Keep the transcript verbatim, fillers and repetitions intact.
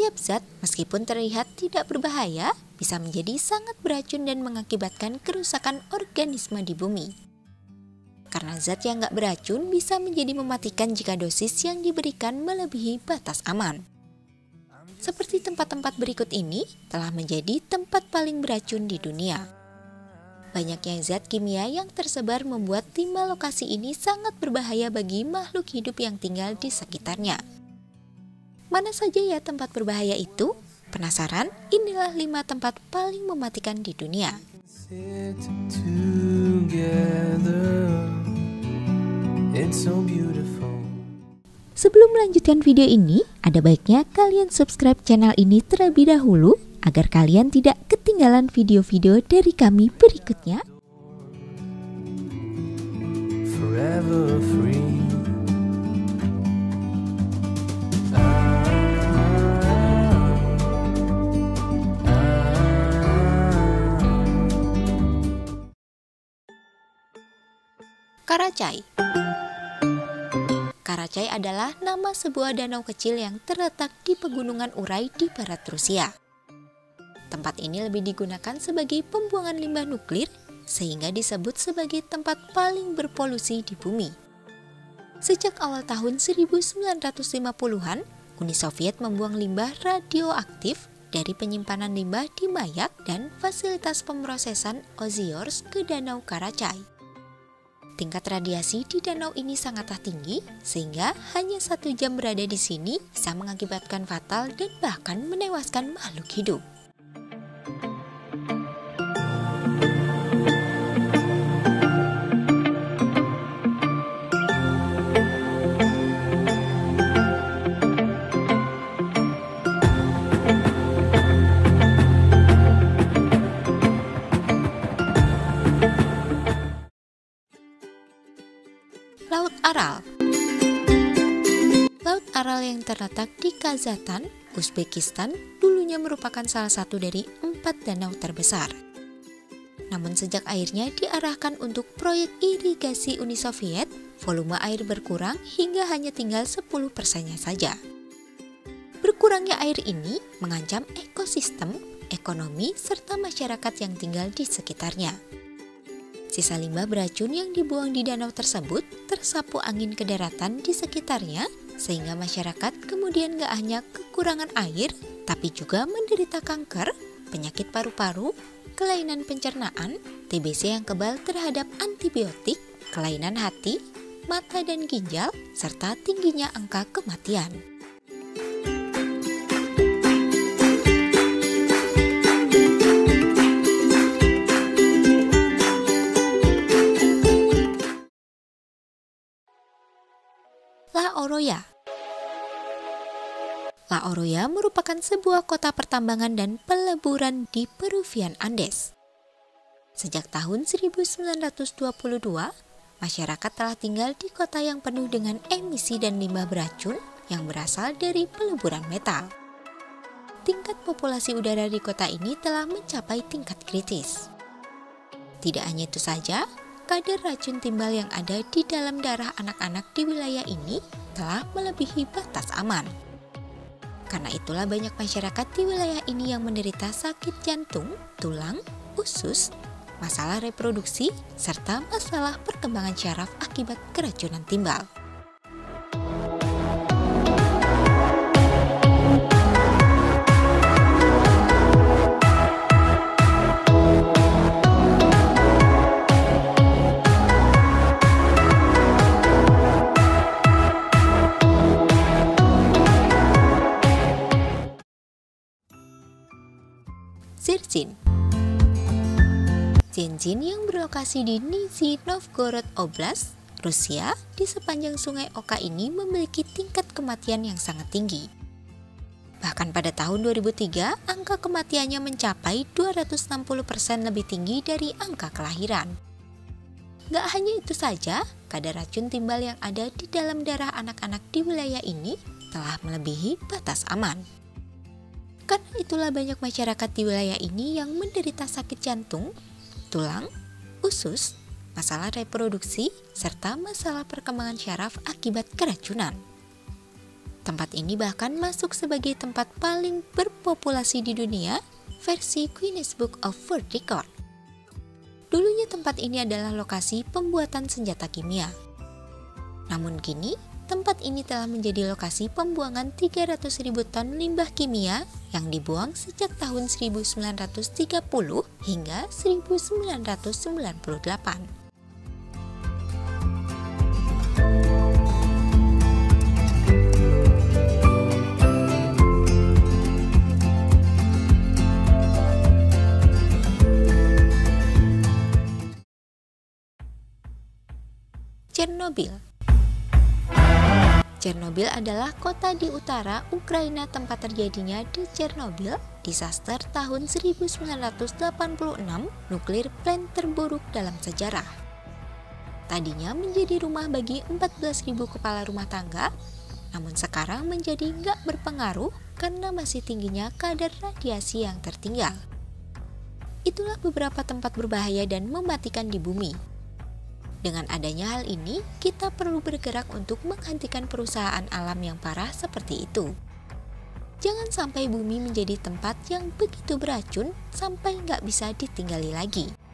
setiap zat meskipun terlihat tidak berbahaya bisa menjadi sangat beracun dan mengakibatkan kerusakan organisme di bumi. Karena zat yang nggak beracun bisa menjadi mematikan jika dosis yang diberikan melebihi batas aman. Seperti tempat-tempat berikut ini telah menjadi tempat paling beracun di dunia. Banyaknya zat kimia yang tersebar membuat lima lokasi ini sangat berbahaya bagi makhluk hidup yang tinggal di sekitarnya. Mana saja ya tempat berbahaya itu? Penasaran? Inilah lima tempat paling mematikan di dunia. Sebelum melanjutkan video ini, ada baiknya kalian subscribe channel ini terlebih dahulu agar kalian tidak ketinggalan video-video dari kami berikutnya. Forever free. Karachay. Karachay adalah nama sebuah danau kecil yang terletak di pegunungan Uray di barat Rusia. Tempat ini lebih digunakan sebagai pembuangan limbah nuklir sehingga disebut sebagai tempat paling berpolusi di bumi. Sejak awal tahun seribu sembilan ratus lima puluhan, Uni Soviet membuang limbah radioaktif dari penyimpanan limbah di Mayak dan fasilitas pemrosesan Ozyorsk ke Danau Karachay. Tingkat radiasi di danau ini sangatlah tinggi, sehingga hanya satu jam berada di sini bisa mengakibatkan fatal dan bahkan menewaskan makhluk hidup. Laut Aral. Laut Aral yang terletak di Kazatan, Uzbekistan, dulunya merupakan salah satu dari empat danau terbesar. Namun sejak airnya diarahkan untuk proyek irigasi Uni Soviet, volume air berkurang hingga hanya tinggal sepuluh persennya saja. Berkurangnya air ini mengancam ekosistem, ekonomi, serta masyarakat yang tinggal di sekitarnya. Sisa limbah beracun yang dibuang di danau tersebut tersapu angin ke daratan di sekitarnya, sehingga masyarakat kemudian gak hanya kekurangan air, tapi juga menderita kanker, penyakit paru-paru, kelainan pencernaan, T B C yang kebal terhadap antibiotik, kelainan hati, mata dan ginjal, serta tingginya angka kematian. La Oroya. La Oroya merupakan sebuah kota pertambangan dan peleburan di Peruvian Andes. Sejak tahun seribu sembilan ratus dua puluh dua, masyarakat telah tinggal di kota yang penuh dengan emisi dan limbah beracun yang berasal dari peleburan metal. Tingkat populasi udara di kota ini telah mencapai tingkat kritis. Tidak hanya itu saja, kadar racun timbal yang ada di dalam darah anak-anak di wilayah ini telah melebihi batas aman. Karena itulah banyak masyarakat di wilayah ini yang menderita sakit jantung, tulang, usus, masalah reproduksi, serta masalah perkembangan syaraf akibat keracunan timbal. Dzержinsk. Dzержinsk yang berlokasi di Nizhny Novgorod Oblast, Rusia, di sepanjang sungai Oka ini memiliki tingkat kematian yang sangat tinggi. Bahkan pada tahun dua ribu tiga, angka kematiannya mencapai dua ratus enam puluh persen lebih tinggi dari angka kelahiran. Gak hanya itu saja, kadar racun timbal yang ada di dalam darah anak-anak di wilayah ini telah melebihi batas aman. Karena itulah banyak masyarakat di wilayah ini yang menderita sakit jantung, tulang, usus, masalah reproduksi, serta masalah perkembangan syaraf akibat keracunan. Tempat ini bahkan masuk sebagai tempat paling berpopulasi di dunia versi Guinness Book of World Record. Dulunya tempat ini adalah lokasi pembuatan senjata kimia. Namun kini, tempat ini telah menjadi lokasi pembuangan tiga ratus ribu ton limbah kimia yang dibuang sejak tahun seribu sembilan ratus tiga puluh hingga seribu sembilan ratus sembilan puluh delapan. Chernobyl. Chernobyl adalah kota di utara Ukraina tempat terjadinya di Chernobyl disaster tahun seribu sembilan ratus delapan puluh enam, nuklir plant terburuk dalam sejarah. Tadinya menjadi rumah bagi empat belas ribu kepala rumah tangga, namun sekarang menjadi nggak berpengaruh karena masih tingginya kadar radiasi yang tertinggal. Itulah beberapa tempat berbahaya dan mematikan di bumi. Dengan adanya hal ini, kita perlu bergerak untuk menghentikan perusahaan alam yang parah seperti itu. Jangan sampai bumi menjadi tempat yang begitu beracun sampai nggak bisa ditinggali lagi.